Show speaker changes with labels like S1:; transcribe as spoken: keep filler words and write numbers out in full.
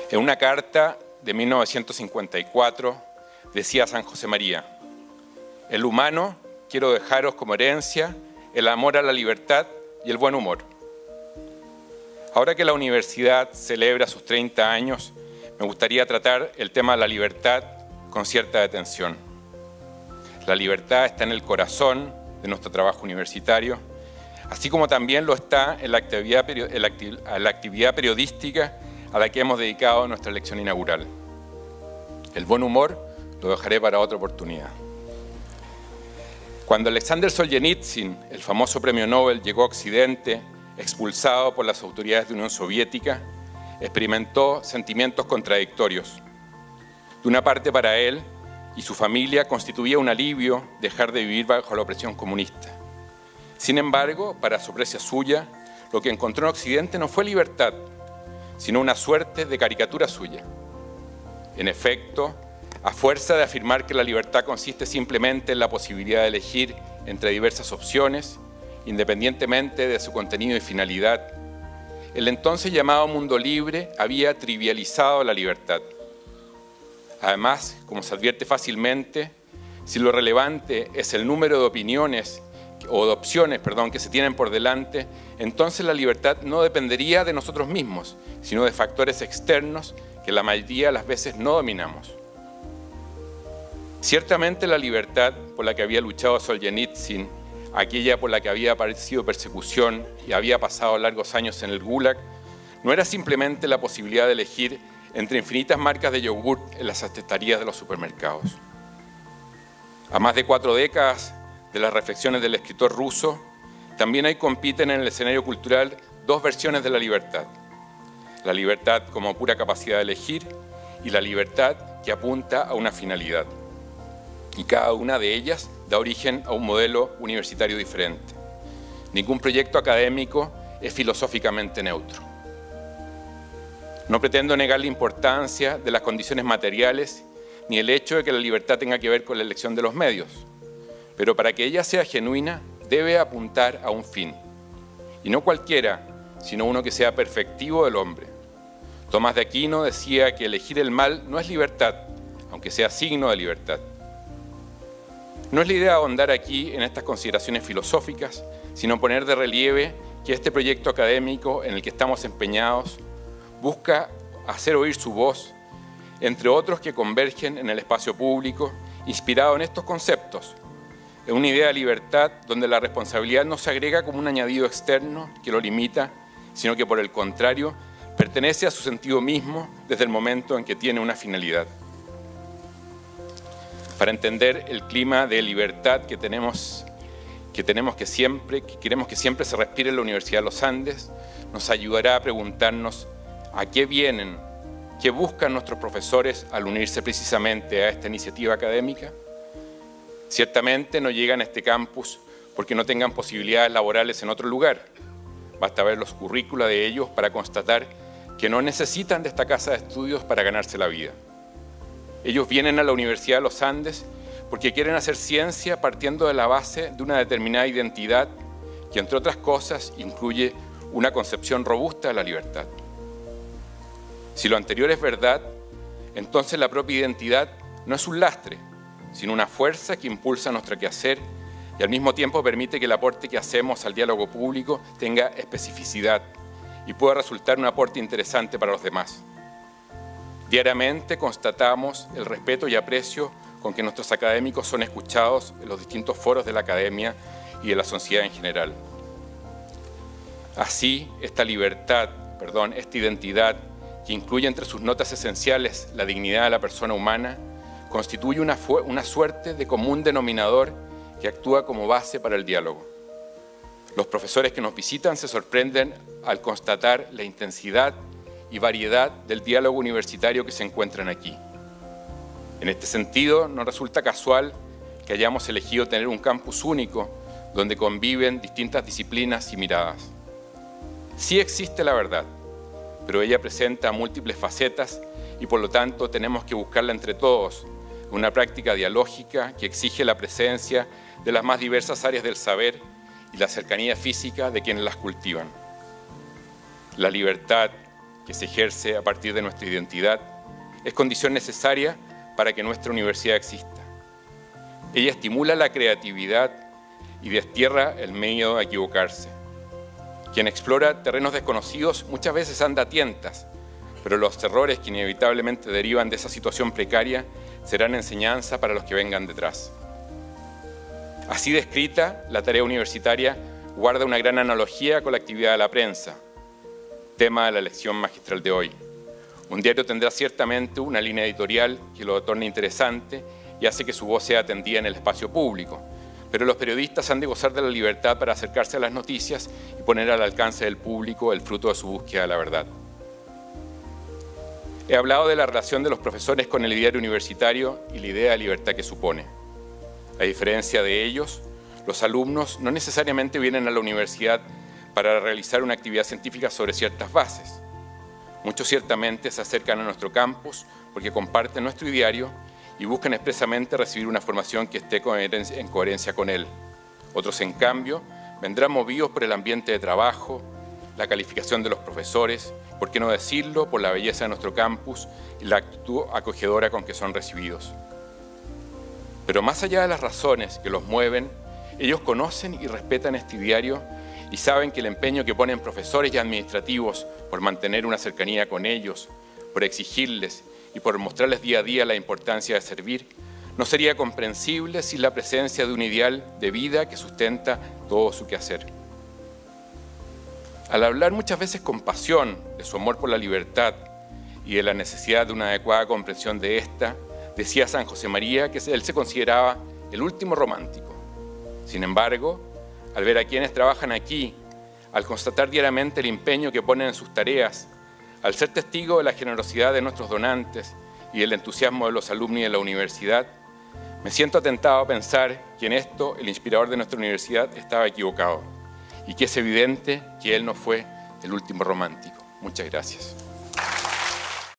S1: En una carta de mil novecientos cincuenta y cuatro decía San José María: el humano quiero dejaros como herencia el amor a la libertad y el buen humor. Ahora que la universidad celebra sus treinta años, me gustaría tratar el tema de la libertad con cierta detención. La libertad está en el corazón de nuestro trabajo universitario, así como también lo está en la actividad, en la acti- en la actividad periodística a la que hemos dedicado nuestra lección inaugural. El buen humor lo dejaré para otra oportunidad. Cuando Alexander Solzhenitsyn, el famoso premio Nobel, llegó a Occidente, expulsado por las autoridades de Unión Soviética, experimentó sentimientos contradictorios. De una parte, para él y su familia constituía un alivio dejar de vivir bajo la opresión comunista. Sin embargo, para sorpresa suya, lo que encontró en Occidente no fue libertad, sino una suerte de caricatura suya. En efecto, a fuerza de afirmar que la libertad consiste simplemente en la posibilidad de elegir entre diversas opciones, independientemente de su contenido y finalidad, el entonces llamado mundo libre había trivializado la libertad. Además, como se advierte fácilmente, si lo relevante es el número de opiniones o de opciones, perdón, que se tienen por delante, entonces la libertad no dependería de nosotros mismos, sino de factores externos que la mayoría de las veces no dominamos. Ciertamente la libertad por la que había luchado Solzhenitsyn, aquella por la que había padecido persecución y había pasado largos años en el Gulag, no era simplemente la posibilidad de elegir entre infinitas marcas de yogurt en las estanterías de los supermercados. A más de cuatro décadas de las reflexiones del escritor ruso, también ahí compiten en el escenario cultural dos versiones de la libertad. La libertad como pura capacidad de elegir y la libertad que apunta a una finalidad. Y cada una de ellas da origen a un modelo universitario diferente. Ningún proyecto académico es filosóficamente neutro. No pretendo negar la importancia de las condiciones materiales ni el hecho de que la libertad tenga que ver con la elección de los medios, pero para que ella sea genuina debe apuntar a un fin, y no cualquiera, sino uno que sea perfectivo del hombre. Tomás de Aquino decía que elegir el mal no es libertad, aunque sea signo de libertad. No es la idea ahondar aquí en estas consideraciones filosóficas, sino poner de relieve que este proyecto académico en el que estamos empeñados busca hacer oír su voz, entre otros que convergen en el espacio público, inspirado en estos conceptos, en una idea de libertad donde la responsabilidad no se agrega como un añadido externo que lo limita, sino que por el contrario, pertenece a su sentido mismo desde el momento en que tiene una finalidad. Para entender el clima de libertad que tenemos, que tenemos que siempre, que queremos que siempre se respire en la Universidad de los Andes, nos ayudará a preguntarnos a qué vienen, qué buscan nuestros profesores al unirse precisamente a esta iniciativa académica. Ciertamente no llegan a este campus porque no tengan posibilidades laborales en otro lugar. Basta ver los currícula de ellos para constatar que no necesitan de esta casa de estudios para ganarse la vida. Ellos vienen a la Universidad de los Andes porque quieren hacer ciencia partiendo de la base de una determinada identidad que, entre otras cosas, incluye una concepción robusta de la libertad. Si lo anterior es verdad, entonces la propia identidad no es un lastre, sino una fuerza que impulsa nuestro quehacer y al mismo tiempo permite que el aporte que hacemos al diálogo público tenga especificidad y pueda resultar un aporte interesante para los demás. Diariamente constatamos el respeto y aprecio con que nuestros académicos son escuchados en los distintos foros de la academia y de la sociedad en general. Así, esta libertad, perdón, esta identidad, que incluye entre sus notas esenciales la dignidad de la persona humana, constituye una, una suerte de común denominador que actúa como base para el diálogo. Los profesores que nos visitan se sorprenden al constatar la intensidad y variedad del diálogo universitario que se encuentran aquí. En este sentido, no resulta casual que hayamos elegido tener un campus único donde conviven distintas disciplinas y miradas. Sí existe la verdad, pero ella presenta múltiples facetas y por lo tanto tenemos que buscarla entre todos, una práctica dialógica que exige la presencia de las más diversas áreas del saber y la cercanía física de quienes las cultivan. La libertad, que se ejerce a partir de nuestra identidad, es condición necesaria para que nuestra universidad exista. Ella estimula la creatividad y destierra el miedo a equivocarse. Quien explora terrenos desconocidos muchas veces anda a tientas, pero los errores que inevitablemente derivan de esa situación precaria serán enseñanza para los que vengan detrás. Así descrita, la tarea universitaria guarda una gran analogía con la actividad de la prensa, tema de la lección magistral de hoy. Un diario tendrá ciertamente una línea editorial que lo torna interesante y hace que su voz sea atendida en el espacio público, pero los periodistas han de gozar de la libertad para acercarse a las noticias y poner al alcance del público el fruto de su búsqueda de la verdad. He hablado de la relación de los profesores con el diario universitario y la idea de libertad que supone. A diferencia de ellos, los alumnos no necesariamente vienen a la universidad para realizar una actividad científica sobre ciertas bases. Muchos ciertamente se acercan a nuestro campus porque comparten nuestro ideario y buscan expresamente recibir una formación que esté en coherencia con él. Otros, en cambio, vendrán movidos por el ambiente de trabajo, la calificación de los profesores, por qué no decirlo, por la belleza de nuestro campus y la actitud acogedora con que son recibidos. Pero más allá de las razones que los mueven, ellos conocen y respetan este ideario y saben que el empeño que ponen profesores y administrativos por mantener una cercanía con ellos, por exigirles y por mostrarles día a día la importancia de servir, no sería comprensible sin la presencia de un ideal de vida que sustenta todo su quehacer. Al hablar muchas veces con pasión de su amor por la libertad y de la necesidad de una adecuada comprensión de esta, decía San José María que él se consideraba el último romántico. Sin embargo, al ver a quienes trabajan aquí, al constatar diariamente el empeño que ponen en sus tareas, al ser testigo de la generosidad de nuestros donantes y del entusiasmo de los alumni de la universidad, me siento atentado a pensar que en esto el inspirador de nuestra universidad estaba equivocado y que es evidente que él no fue el último romántico. Muchas gracias.